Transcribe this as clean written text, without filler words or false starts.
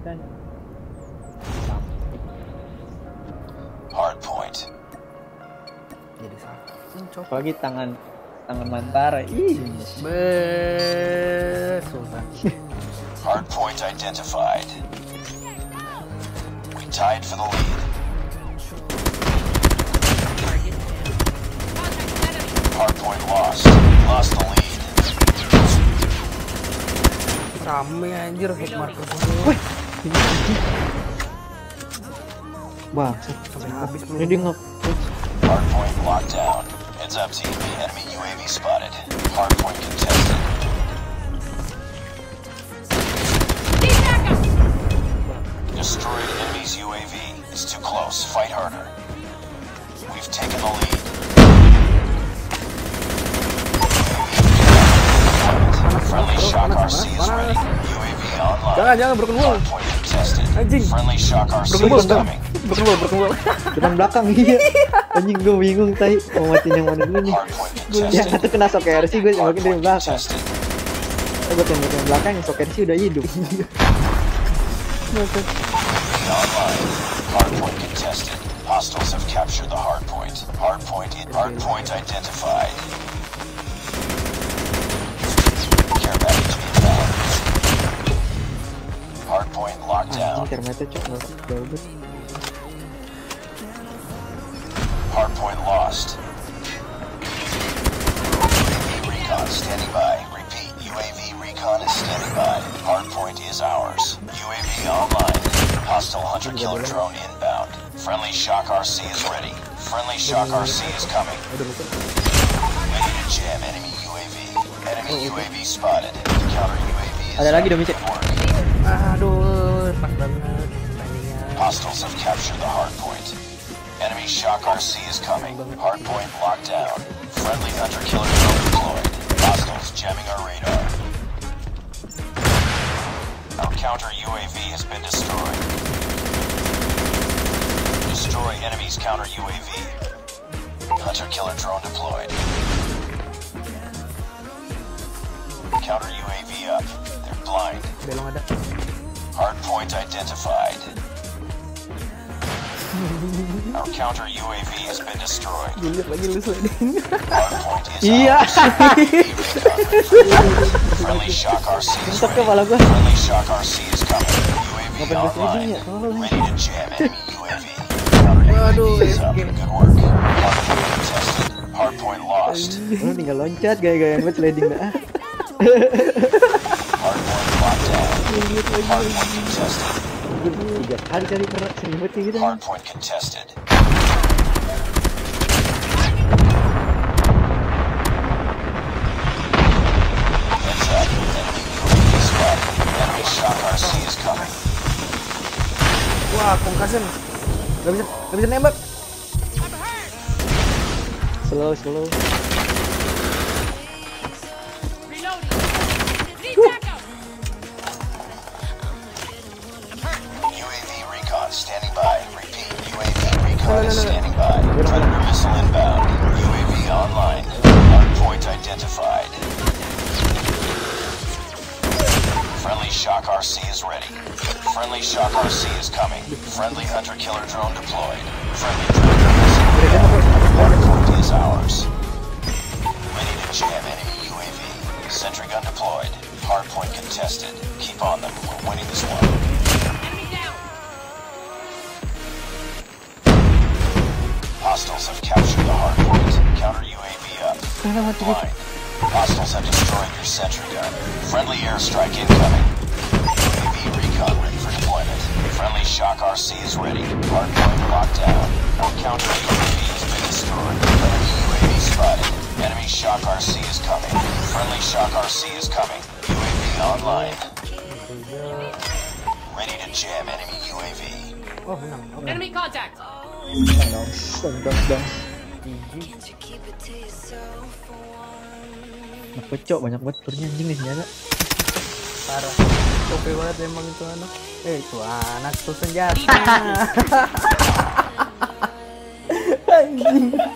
kan. Hard point. Jadi sakit. Apalagi tangan Mantara. Ih. Sultan. Hard point identified. We tied for the lead. Hard point lost. Lost the lead. Rame anjir hit marker. Wih. Bang, Sampai habis ini dia nggak. Hard point locked down. Heads up team. Enemy UAV spotted. Hard point contested. Destroyed enemy's UAV. It's too close. Fight harder. We've taken the lead. Friendly shock RC is ready. UAV online. Jangan broken wall. Hard point contested. Anjing. Friendly shock RC Broken wall, is coming. broken wall. Depan belakang iya. Anjing gue bingung tadi mau matiin yang mana dulu nih. Hard point Yang satu contested. kena shock RC gue Hard makin dari point belakang. contested. Gue tembak yang belakang yang shock RC udah hidup. Online. Hard point contested. Hostiles have captured the hard point. Hard point identified. Care package inbound. Hard point locked down. Anjing ternyata cok nggak double. Hard point lost. UAV recon standing by. Repeat, UAV recon is standing by. Hard point is ours. UAV online. Hostile hunter-killer drone inbound. Friendly shock RC is ready. Friendly shock RC is coming. Ready to jam enemy UAV. Enemy UAV spotted. Counter UAV is Ada lagi dong, Micek. at work. Aduh, pas banget timingnya. Hostiles have captured the hard point. Enemy shock RC is coming. Hard point locked down. Friendly hunter-killer drone deployed. Hostiles jamming our radar. Our counter UAV has been destroyed. Destroy enemy's counter UAV. Hunter-killer drone deployed. Counter UAV up. They're blind. Belong ada. Hard point identified. Our counter UAV has been destroyed. Lihat lagi lu sliding. Hard point is Iya. Friendly shock RC is Bentok ready. kepala gua. Friendly shock RC is coming. UAV Ngapain gue sliding online. ya? Tolong. Ready to jam enemy UAV. Counter Waduh, UAV is up. game. Good work. Hard point contested. Hard point lost. Lu tinggal loncat gaya-gayaan buat sliding dah. Hard point locked down. Hard point contested. 3 kali kali pernah sering banget kayak gitu. Hard point contested. Heads up. Enemy UAV spotted. Enemy shock RC is coming. Wah, concussion. Gak bisa nembak. Slow. UAV recon standing by. Repeat, UAV recon is standing by. Predator missile inbound. UAV online. Hard point identified. Friendly shock RC is ready. Friendly shock RC is coming. Friendly hunter-killer drone deployed. Friendly predator missile inbound. Hard point is ours. Ready to jam enemy UAV. Sentry gun deployed. Hard point contested. Keep on them. We're winning this one. Hostiles have captured the hard point. Counter UAV up. Blind. Hostiles have destroyed your sentry gun. Friendly airstrike incoming. UAV recon ready for deployment. Friendly shock RC is ready. Hard point locked down. Our counter UAV has been destroyed. Enemy UAV spotted. Enemy shock RC is coming. Friendly shock RC is coming. UAV online. Ready to jam enemy UAV. Oh, menang. Oke. Enemy contact. Dong. Nah, kocok banyak banget turnya anjing nih senjata. Parah. Oke banget emang itu anak. Itu anak tuh senjata. Anjing.